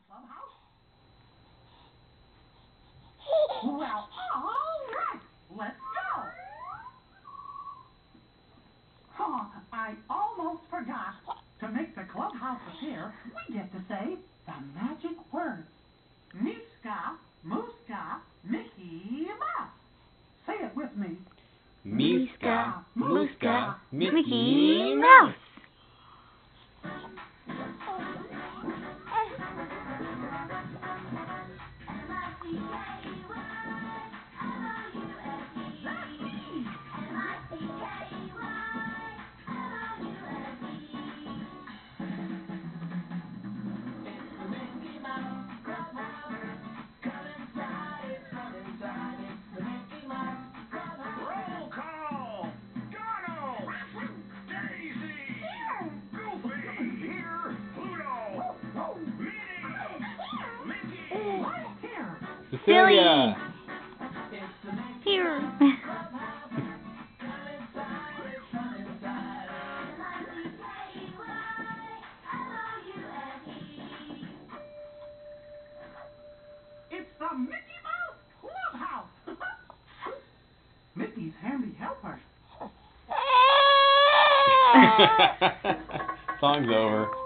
clubhouse? Well, all right. Let's go. Oh, I almost forgot. To make the clubhouse appear, we get to say the magic words. Miska, Muska, Mickey Mouse. Say it with me. Miska, Muska, Mickey Mouse. Cecilia! Here. It's the Mickey Mouse Clubhouse. Mickey's handy helper. Song's over.